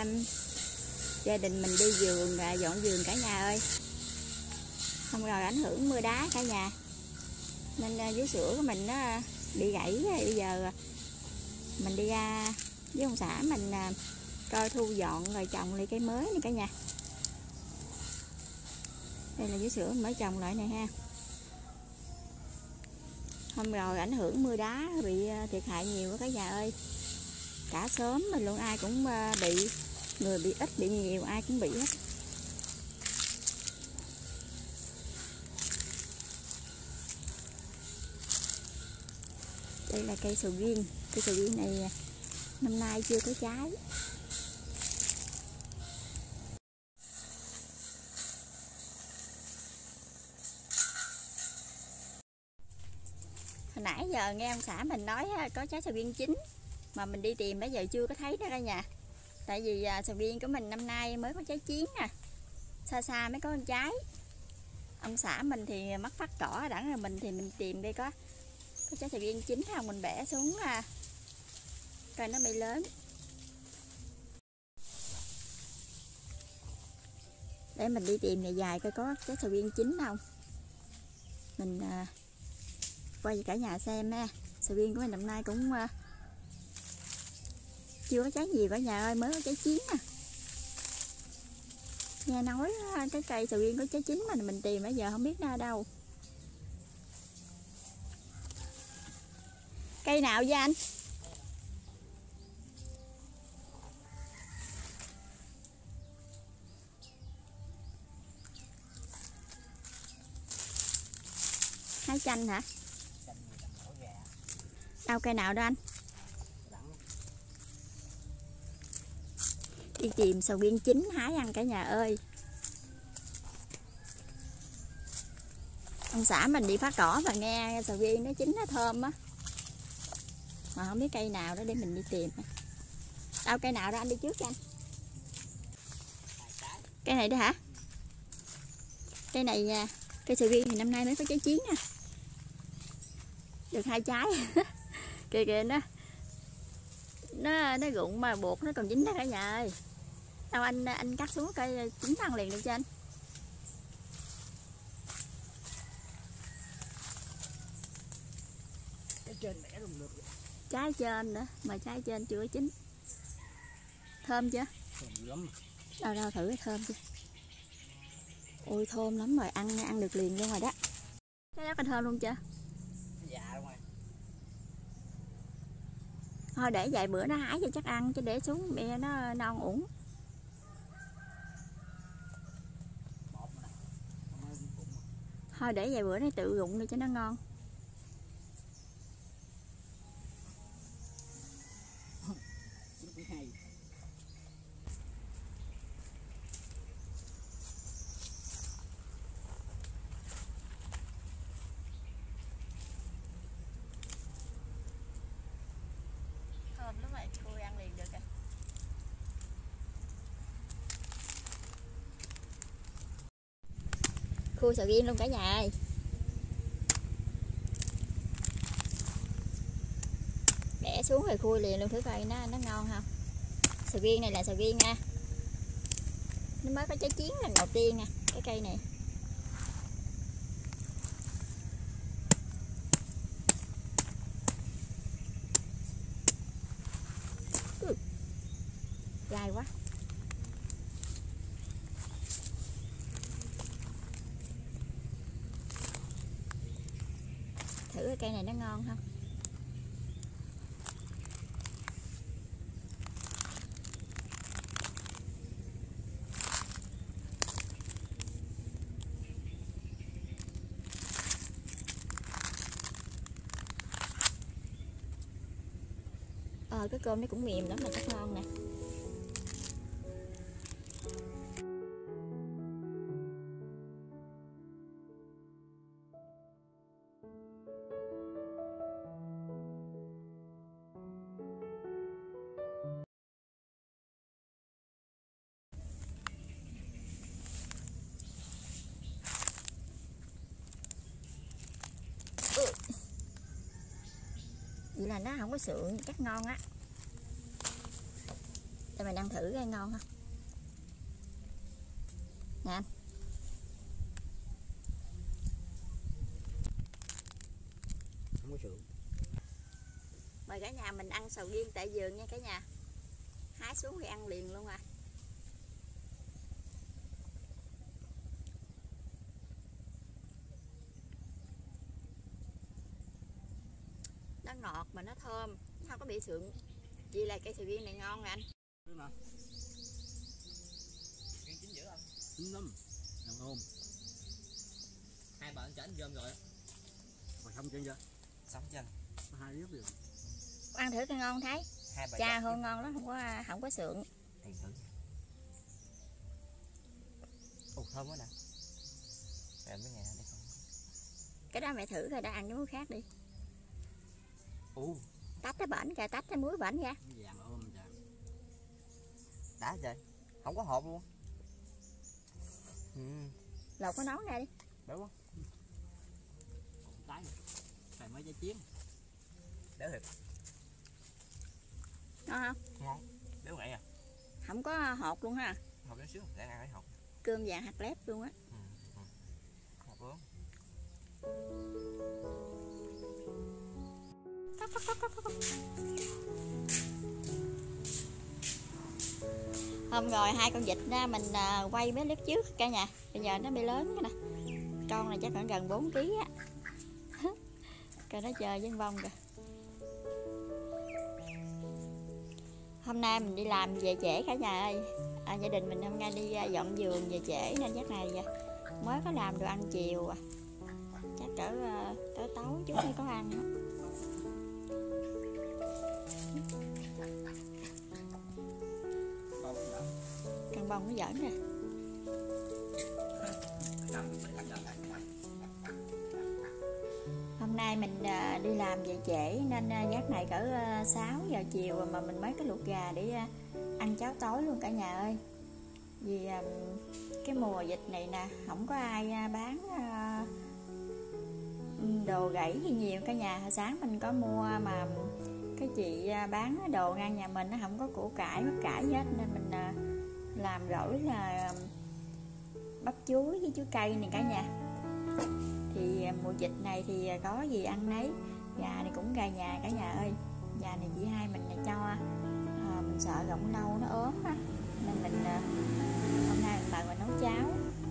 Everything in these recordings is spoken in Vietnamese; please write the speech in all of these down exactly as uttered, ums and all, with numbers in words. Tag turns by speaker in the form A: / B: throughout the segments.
A: um, gia đình mình đi vườn, à, dọn vườn cả nhà ơi. Không rồi ảnh hưởng mưa đá cả nhà, nên uh, vú sữa của mình nó bị gãy. Bây giờ mình đi ra với ông xã mình uh, coi thu dọn rồi trồng lại cây mới nè cả nhà. Đây là vú sữa mới trồng lại này ha. Hôm rồi ảnh hưởng mưa đá bị thiệt hại nhiều quá cả nhà ơi. Cả xóm mình luôn ai cũng bị, người bị ít bị nhiều ai cũng bị hết. Đây là cây sầu riêng. Cây sầu riêng này năm nay chưa có trái. Hồi nãy giờ nghe ông xã mình nói có trái sầu riêng chín, mà mình đi tìm bây giờ chưa có thấy đó cả nhà. Tại vì sầu riêng của mình năm nay mới có trái chín nè, xa xa mới có con trái. Ông xã mình thì mắc phát cỏ đẳng, rồi mình thì mình tìm đây có có trái sầu riêng chín không, mình bẻ xuống à, coi nó bị lớn. Để mình đi tìm này dài coi có trái sầu riêng chín không. Mình à, quay cho cả nhà xem ha. Sầu riêng của mình năm nay cũng uh, chưa có trái nhiều cả nhà ơi, mới có trái chín nè. Nghe nói uh, cái cây sầu riêng có trái chín mà mình tìm bây giờ không biết ra đâu. Cây nào vậy anh? Hái chanh hả? Đâu cây nào đó anh? Đi tìm sầu riêng chín hái ăn cả nhà ơi. Ông xã mình đi phá cỏ và nghe sầu riêng nó chín nó thơm á, mà không biết cây nào đó để mình đi tìm. Đâu cây nào đó anh đi trước cho anh. Cây này đó hả? Cây này nha, cây sầu riêng thì năm nay mới có trái chín nè, được hai trái. Kìa kìa nó nó nó rụng mà bột nó còn dính đó cả nhà ơi. Đâu anh anh cắt xuống cây chín ăn liền được cho anh.
B: Trái trên bẻ luôn được.
A: Trái trên nữa mà trái trên chưa chín. Thơm chưa?
B: Thơm lắm.
A: Đâu đâu thử cái thơm chưa. Ôi thơm lắm rồi, ăn ăn được liền luôn rồi đó. Cái đó có thơm luôn chưa?
B: Dạ đúng rồi.
A: Thôi để vài bữa nó hái cho chắc ăn, chứ để xuống mẹ nó non uổng. Thôi để vài bữa nó tự rụng đi cho nó ngon. Thơm lắm rồi, cô ăn liền được rồi. Khui sầu riêng luôn cả nhà ơi. Bẻ xuống rồi khui liền luôn thử coi nó nó ngon không. Sầu riêng này là sầu riêng nha, nó mới có trái chín lần đầu tiên nè, cái cây này. Ừ. Dai quá. Thử cái cây này nó ngon không. Ờ cái cơm nó cũng mềm lắm mà chắc ngon nè. Ừ. Vậy là nó không có sượng, chắc ngon á. Để mình ăn thử coi ngon không. Nè anh.
B: Không có sườn.
A: Mời cả nhà mình ăn sầu riêng tại vườn nha cả nhà. Hái xuống thì ăn liền luôn à. Nó ngọt mà nó thơm, nó không có bị sượng. Vì là cây sầu riêng này ngon nè anh.
B: Đúng không? Riêng chín dữ không? Chín lắm. Ngon không? Hai bạn chảnh rơm rồi. Rồi xong chưa? Xong chưa? Có hai liếp rồi.
A: Ăn thử coi ngon thấy. Cha hơn ngon lắm, không có không có sượng.
B: Ăn thử. Ồ thơm quá nè. Để mấy ngày đây không.
A: Cái đó mẹ thử rồi đã ăn cái muối khác đi.
B: Ồ.
A: Tách cái bển kìa, tách cái muối bển ra.
B: Vàng ôm trời. Đã trời. Không có hộp luôn. Ừ.
A: Lột cái nón ra đi.
B: Đúng không? Tái. Xài mấy trái chiến. Đỡ thiệt.
A: Ngon không?
B: Ngon. Béo ngậy à.
A: Không có hột luôn ha.
B: Hộp chút xíu, để ăn cái hộp.
A: Cơm vàng hạt lép luôn á.
B: Ừ. Ừ. Hộp luôn.
A: Hôm rồi hai con vịt đó mình quay mấy clip trước cả nhà. Bây giờ nó bị lớn cái nè. Con này chắc khoảng gần bốn ký á. Coi nó chơi với con vong kìa. Hôm nay mình đi làm về trễ cả nhà ơi. À, gia đình mình hôm nay đi dọn vườn về trễ nên chắc này mới có làm đồ ăn chiều à. Chắc cỡ tới tối chút mới có ăn đó. Con bông nó giỡn nè. Hôm nay mình đi làm về trễ nên giấc này cỡ sáu giờ chiều mà mình mới có luộc gà để ăn cháo tối luôn cả nhà ơi. Vì cái mùa dịch này nè, không có ai bán đồ gãy thì nhiều cả nhà. Hồi sáng mình có mua mà cái chị bán đồ ngang nhà mình nó không có củ cải, bắp cải hết nên mình làm gỏi là bắp chuối với chuối cây này cả nhà. Thì mùa dịch này thì có gì ăn nấy. Gà này cũng gà nhà cả nhà ơi. Gà này chị hai mình cho à, mình sợ gọng lâu nó ốm á nên mình hôm nay mình mời mình nấu cháo.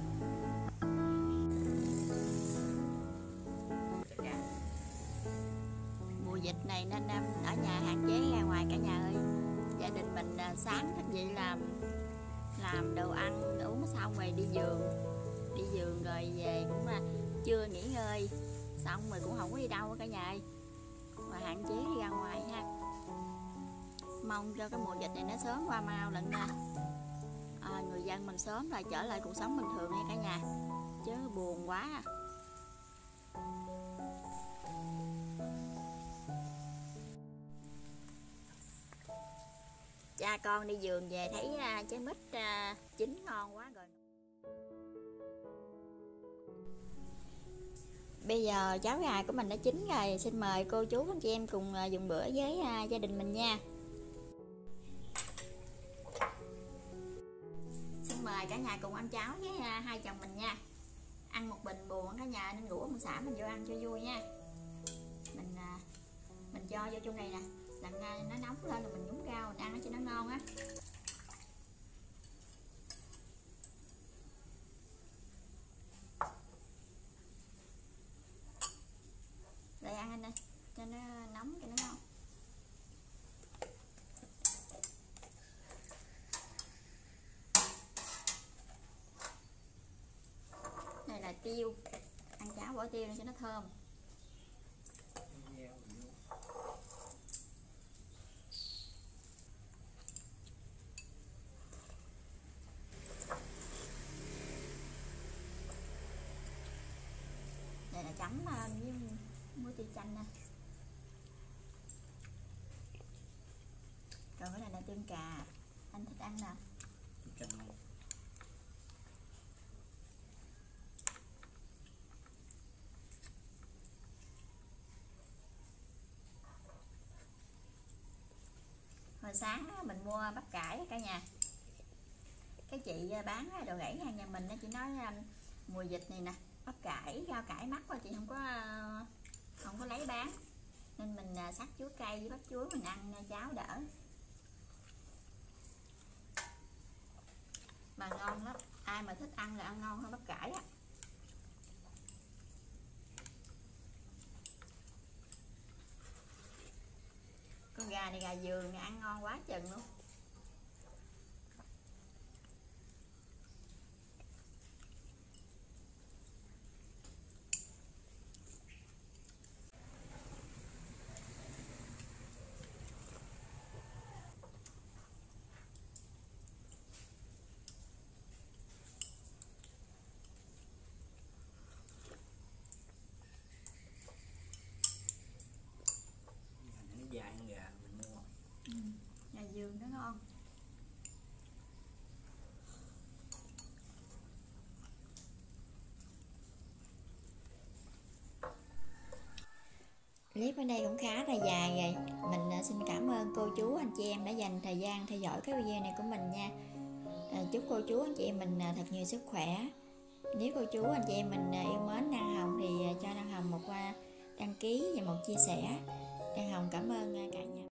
A: Mùa dịch này nên ở nhà hạn chế ra ngoài cả nhà ơi. Gia đình mình sáng thức dậy làm làm đồ ăn uống xong rồi đi vườn đi vườn rồi về cũng là trưa nghỉ ngơi xong rồi cũng không có đi đâu cả nhà ơi, và hạn chế đi ra ngoài ha. Mong cho cái mùa dịch này nó sớm qua mau lần nha. À, người dân mình sớm là trở lại cuộc sống bình thường nha cả nhà, chứ buồn quá à. Cha con đi vườn về thấy uh, trái mít uh, chín ngon quá rồi. Bây giờ cháo gà của mình đã chín rồi, xin mời cô chú anh chị em cùng uh, dùng bữa với uh, gia đình mình nha. Xin mời cả nhà cùng ăn cháo với uh, hai chồng mình nha. Ăn một bình buồn cả nhà nên rủ ông xã mình vô ăn cho vui nha. Mình uh, mình cho vô trong này nè, đặng uh, nó nóng lên rồi mình nhúng rau mình ăn nó cho nó ngon á. Đây ăn anh ơi, cho nó nóng cho nó ngon. Này là tiêu, ăn cháo bỏ tiêu cho nó thơm. Đây là chấm với muối tiêu chanh nè. Còn cái này là tương cà, anh thích ăn nào? Hồi Hồi sáng mình mua bắp cải cả nhà, cái chị bán đồ rẫy hàng nhà mình chỉ nói mùa dịch này nè, bắp cải rau cải mắc quá chị không có không có lấy bán, nên mình sắc chuối cây với bắp chuối mình ăn cháo đỡ mà ngon lắm. Ai mà thích ăn là ăn ngon hơn bắp cải á. Con gà này gà vườn này ăn ngon quá chừng luôn.
B: Dài hơn gà mình mua.
A: Ừ, gà vườn nó ngon. Clip ở đây cũng khá là dài rồi. Mình xin cảm ơn cô chú anh chị em đã dành thời gian theo dõi cái video này của mình nha. À, chúc cô chú anh chị em mình thật nhiều sức khỏe. Nếu cô chú anh chị em mình yêu mến Đan Hồng thì cho Đan Hồng một đăng ký và một chia sẻ. Đan Hồng cảm ơn cả nhà.